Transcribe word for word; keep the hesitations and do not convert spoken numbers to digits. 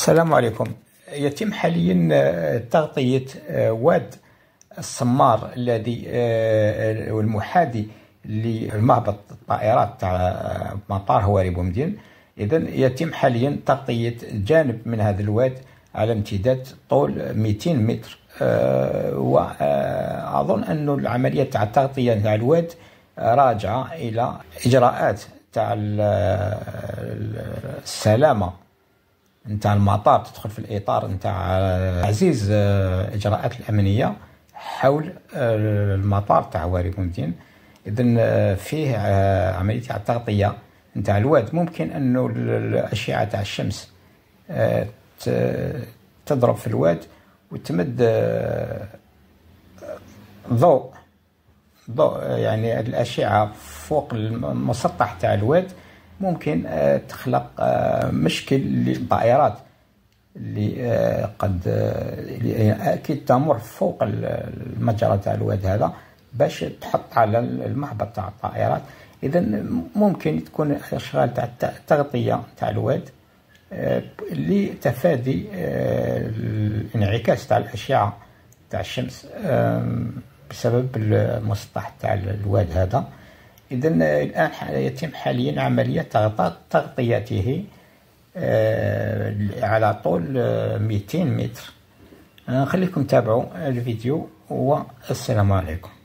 السلام عليكم. يتم حاليا تغطية واد السمار الذي والمحاذي لمهبط الطائرات تاع مطار هواري بومدين. إذن يتم حاليا تغطية جانب من هذا الواد على امتداد طول مئتين متر، وأظن أن العملية تاع التغطية تاع الواد راجعة إلى إجراءات تاع السلامة نتاع المطار، تدخل في الإطار نتاع تعزيز إجراءات الأمنية حول المطار تاع هواري بومدين. إذن فيه عملية تاع التغطية نتاع الواد. ممكن أنه الأشعة تاع الشمس تضرب في الواد وتمد ضوء ضوء يعني الأشعة فوق المسطح تاع الواد، ممكن تخلق مشكل للطائرات اللي قد أكيد تمر فوق المجرى تاع الواد هذا باش تحط على المهبط تاع الطائرات. إذا ممكن تكون إشغال تاع التغطية تاع الواد لتفادي الانعكاس تاع الأشعة تاع الشمس بسبب المسطح تاع الواد هذا. إذا الآن يتم حاليا عملية تغطيته على طول مئتين متر. خليكم تابعوا الفيديو والسلام عليكم.